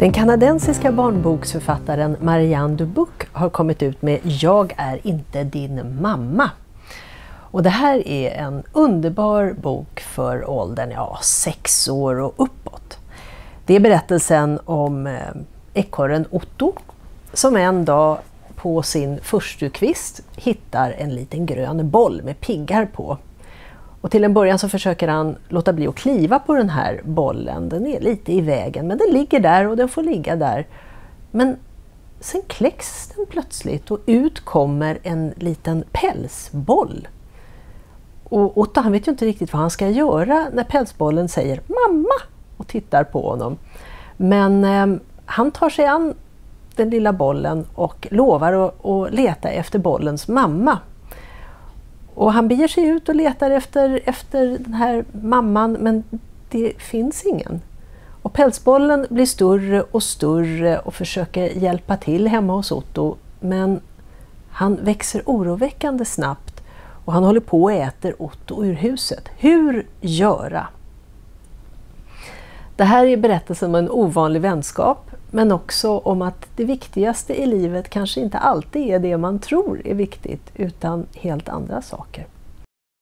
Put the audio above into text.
Den kanadensiska barnboksförfattaren Marianne Dubuc har kommit ut med Jag är inte din mamma. Och det här är en underbar bok för åldern 6 år och uppåt. Det är berättelsen om ekorren Otto som en dag på sin förstukvist hittar en liten grön boll med piggar på. Och till en början så försöker han låta bli att kliva på den här bollen. Den är lite i vägen, men den ligger där och den får ligga där. Men sen kläcks den plötsligt och ut kommer en liten pälsboll. Och Otto, han vet ju inte riktigt vad han ska göra när pälsbollen säger mamma och tittar på honom. Men han tar sig an den lilla bollen och lovar att leta efter bollens mamma. Och han beger sig ut och letar efter den här mamman, men det finns ingen. Och pälsbollen blir större och större och försöker hjälpa till hemma hos Otto. Men han växer oroväckande snabbt och han håller på och äter Otto ur huset. Hur göra? Det här är berättelsen om en ovanlig vänskap, men också om att det viktigaste i livet kanske inte alltid är det man tror är viktigt, utan helt andra saker.